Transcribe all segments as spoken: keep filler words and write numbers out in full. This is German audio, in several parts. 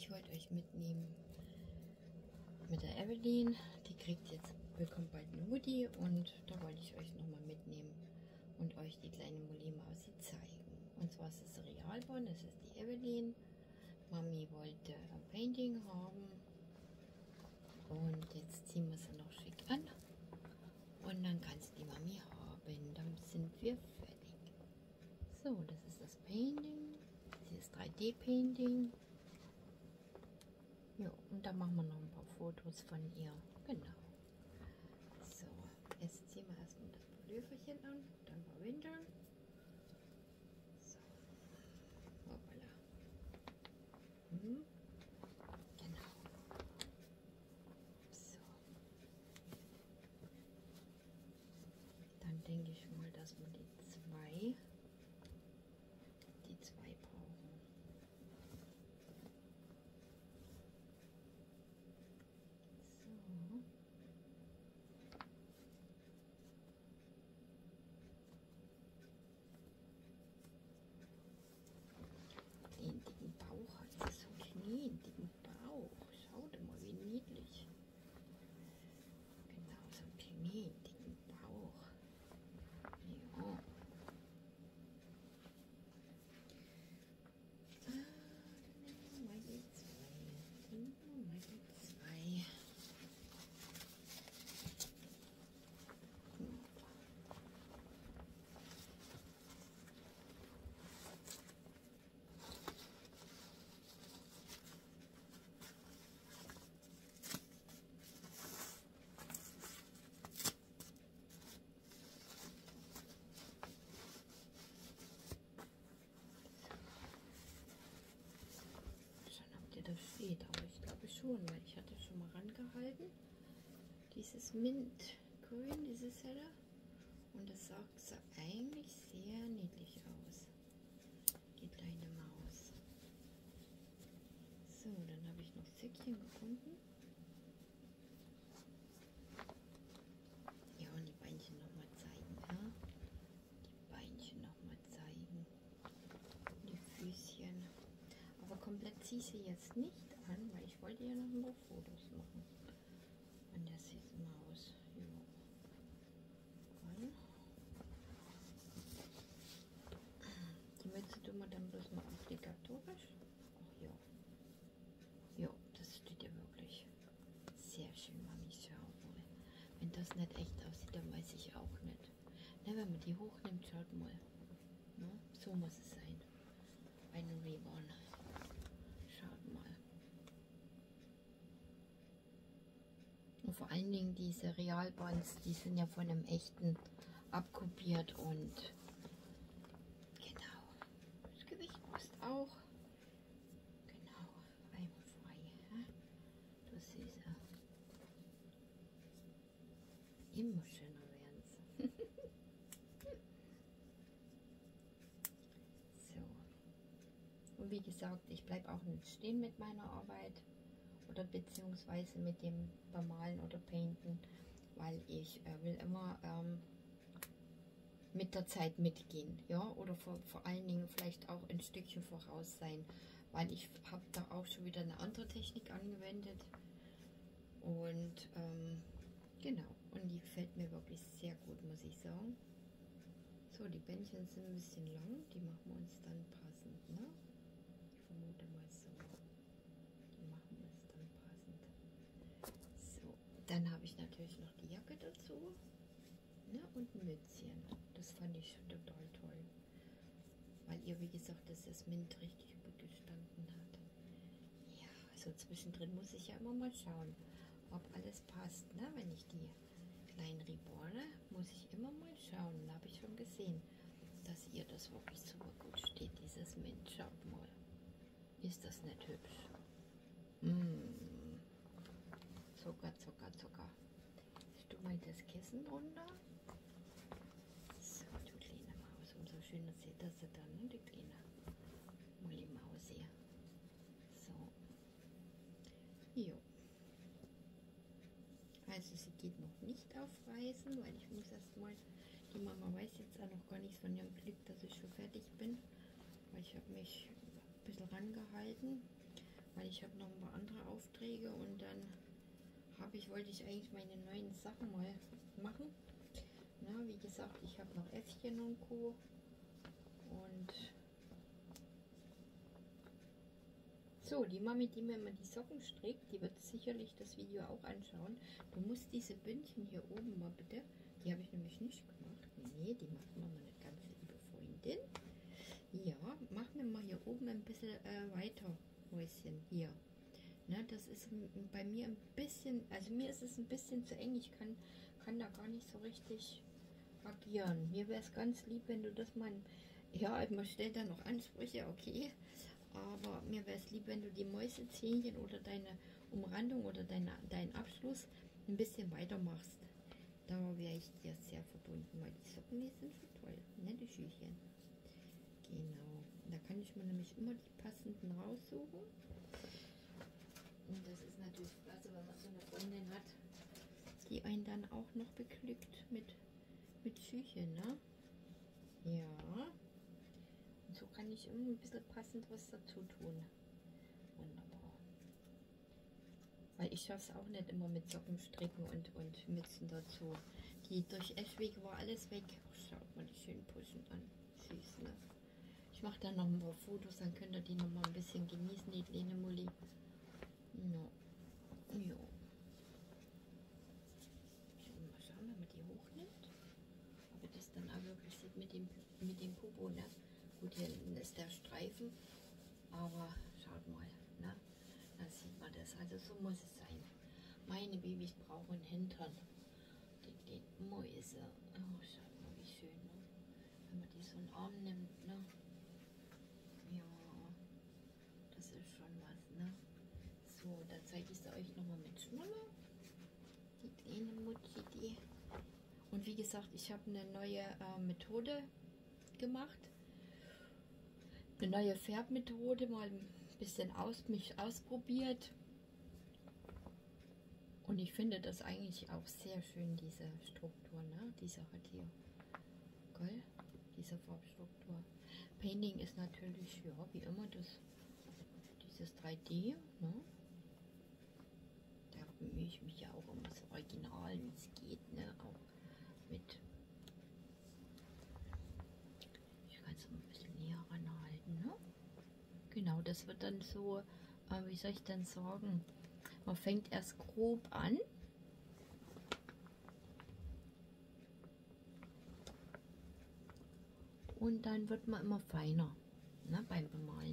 ich wollte euch mitnehmen mit der Evelyn. Die kriegt jetzt, bekommt bald eine Mutti und da wollte ich euch nochmal mitnehmen und euch die kleine Molly-Mausi zeigen. Und zwar ist es Realborn, das ist die Evelyn. Mami wollte ein Painting haben und jetzt ziehen wir sie noch schick an und dann kann sie die Mami haben. Dann sind wir fertig. So, das ist das Painting. Dieses drei D Painting. Ja, und dann machen wir noch ein paar Fotos von ihr. Genau. So, jetzt ziehen wir erstmal das Pulloverchen an, dann paar Windeln. So. Hoppala. Hm. Genau. So. Dann denke ich mal, dass wir die zwei, die zwei brauchen. Den dicken Bauch hat sie, so einen kniendicken Bauch. Schaut mal, wie niedlich. Genau, so einen kniendicken Bauch. Ja. Ah, dann nehmen wir mal die zwei. Dann nehmen wir mal die zwei. Das steht, aber ich glaube schon, weil ich hatte schon mal rangehalten. Dieses Mintgrün, dieses Heller. Und das sah eigentlich sehr niedlich aus. Die kleine Maus. So, dann habe ich noch Säckchen gefunden. Ja, und die Beinchen nochmal zeigen. Ja? Die Beinchen nochmal zeigen. Die Füßchen. Aber komplett ziehe ich sie jetzt nicht an, weil ich wollte ja noch ein paar Fotos machen. Und der süßen Maus. Ja. Die Mütze tun wir dann bloß mal applikatorisch. Ach ja. Ja, das steht ja wirklich sehr schön, Mami. Schau mal. Wenn das nicht echt aussieht, dann weiß ich auch nicht. Na, wenn man die hochnimmt, schaut mal. Ne? So muss es sein. Bei einem Reborn. Schaut mal. Und vor allen Dingen diese Realbands, die sind ja von einem echten abkopiert und genau. Das Gewicht passt auch. Genau, einwandfrei. Du Süße. Immer schöner werden sie. So. Und wie gesagt, ich bleibe auch nicht stehen mit meiner Arbeit. Oder beziehungsweise mit dem Bemalen oder Painten, weil ich äh, will immer ähm, mit der Zeit mitgehen, ja, oder vor, vor allen Dingen vielleicht auch ein Stückchen voraus sein, weil ich habe da auch schon wieder eine andere Technik angewendet und ähm, genau, und die gefällt mir wirklich sehr gut, muss ich sagen. So, die Bändchen sind ein bisschen lang, die machen wir uns dann passend, ne? Ich vermute mal so. Machen wir es dann passend. So, dann habe ich natürlich noch die Jacke dazu, ne, und ein Mützchen. Das fand ich schon total toll, weil ihr, wie gesagt, dass das Mint richtig gut gestanden hat. Ja, also zwischendrin muss ich ja immer mal schauen, ob alles passt, ne? Wenn ich die kleinen Reborne, muss ich immer mal schauen. Da habe ich schon gesehen, dass ihr das wirklich super gut steht, dieses Mint. Schaut mal, ist das nicht hübsch? Mmh. Zucker, Zucker, Zucker. Ich tue mal das Kissen runter. So, du kleine Maus. Umso schöner sieht das dann, ne? Die kleine Molly-Maus hier. So. Jo. Also sie geht noch nicht auf Reisen, weil ich muss erstmal, die Mama weiß jetzt auch noch gar nichts von ihrem Glück, dass ich schon fertig bin. Weil ich habe mich ein bisschen rangehalten. weil ich habe noch ein paar andere Aufträge und dann habe ich, wollte ich eigentlich meine neuen Sachen mal machen. Na, wie gesagt, ich habe noch Äffchen und Co. Und so, die Mami, die mir immer die Socken strickt, die wird sicherlich das Video auch anschauen. Du musst diese Bündchen hier oben mal bitte, die habe ich nämlich nicht gemacht. Nee, die macht Mama nicht ganz, liebe Freundin. Ja, mach mir mal hier oben ein bisschen äh, weiter, Häuschen, hier. Ne, das ist bei mir ein bisschen, also mir ist es ein bisschen zu eng. Ich kann, kann da gar nicht so richtig agieren. Mir wäre es ganz lieb, wenn du das mal, ja, man stellt da noch Ansprüche, okay. Aber mir wäre es lieb, wenn du die Mäusezähnchen oder deine Umrandung oder deine, deinen Abschluss ein bisschen weiter machst. Da wäre ich dir sehr verbunden, weil die Socken, die sind schon toll, ne, die Schüchchen. Genau, da kann ich mir nämlich immer die passenden raussuchen. Und das ist natürlich klasse, wenn man so eine Freundin hat, die einen dann auch noch beglückt mit, mit Schüchen, ne? Ja. Und so kann ich immer ein bisschen passend was dazu tun. Wunderbar. Weil ich schaffe es auch nicht immer mit Socken stricken und, und Mützen dazu. Die durch Eschwege war alles weg. Oh, schaut mal die schönen Puschen an. Süß, ne? Ich mache dann noch ein paar Fotos, dann könnt ihr die noch mal ein bisschen genießen, die kleine Mulli. No. Jo. Mal schauen, wenn man die hochnimmt. Ob das dann auch wirklich sieht mit dem, mit dem Popo, ne? Gut, hier hinten ist der Streifen, aber schaut mal, ne? Da sieht man das. Also so muss es sein. Meine Babys brauchen einen Hintern. Die kleinen Mäuse. Oh, schaut mal, wie schön, ne? Wenn man die so in den Arm nimmt, ne? Ja, das ist schon was, ne? So, dann zeige ich sie euch nochmal mit Schnuller. Die kleine Mutti, die. Und wie gesagt, ich habe eine neue äh, Methode gemacht. Eine neue Färbmethode, mal ein bisschen aus, mich ausprobiert. Und ich finde das eigentlich auch sehr schön, diese Struktur, ne? Diese hat hier. Geil? Diese Farbstruktur. Painting ist natürlich, ja, wie immer, das, dieses drei D, ne? Da bemühe ich mich ja auch um das Original, wie es geht, ne? Auch mit. Ich kann es ein bisschen näher ranhalten, ne? Genau, das wird dann so, äh, wie soll ich denn sagen? Man fängt erst grob an. Und dann wird man immer feiner, ne, beim Bemalen.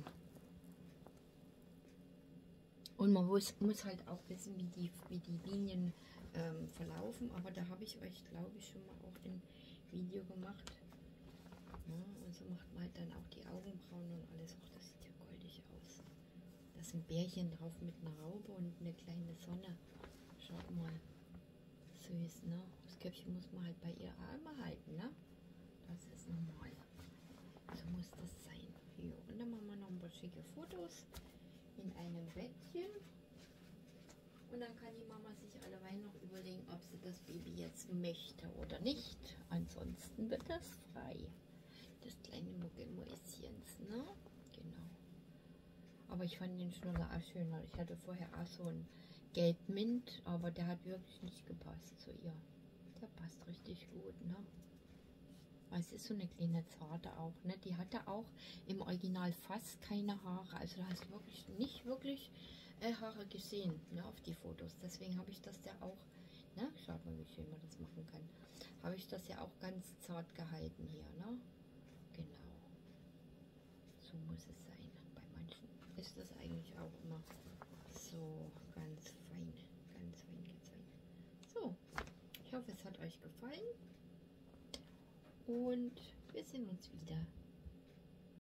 Und man muss, muss halt auch wissen, wie die, wie die Linien ähm, verlaufen. Aber da habe ich euch, glaube ich, schon mal auch ein Video gemacht. Ja, und so macht man halt dann auch die Augenbrauen und alles. Auch das sieht ja goldig aus. Da ist ein Bärchen drauf mit einer Raupe und eine kleine Sonne. Schaut mal. Süß, ne? Das Köpfchen muss man halt bei ihr immer halten, ne? Das ist normal. So muss das sein. Jo. Und dann machen wir noch ein paar schicke Fotos in einem Bettchen. Und dann kann die Mama sich alleweil noch überlegen, ob sie das Baby jetzt möchte oder nicht. Ansonsten wird das frei. Das kleine Muggelmäuschens, ne? Genau. Aber ich fand den Schnuller auch schöner. Ich hatte vorher auch so einen Gelb-Mint, aber der hat wirklich nicht gepasst zu ihr. Der passt richtig gut, ne? Es ist so eine kleine Zarte auch, ne? Die hatte auch im Original fast keine Haare. Also da hast du wirklich nicht wirklich äh, Haare gesehen, ne, auf die Fotos. Deswegen habe ich das ja auch, ne? Schaut mal, wie schön man das machen kann. Habe ich das ja auch ganz zart gehalten hier, ne? Genau. So muss es sein. Bei manchen ist das eigentlich auch immer so ganz fein, ganz fein gezeichnet. So, ich hoffe, es hat euch gefallen. Und wir sehen uns wieder.